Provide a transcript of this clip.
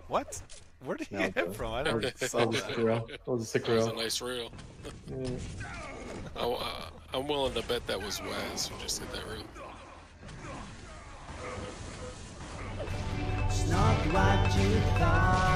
What? Where did he No, get hit from? I that never was, saw that was a that. sick reel. That was a sick That was reel. a nice reel. Yeah. I'm willing to bet that was Waz who just hit that reel. It's not what you thought.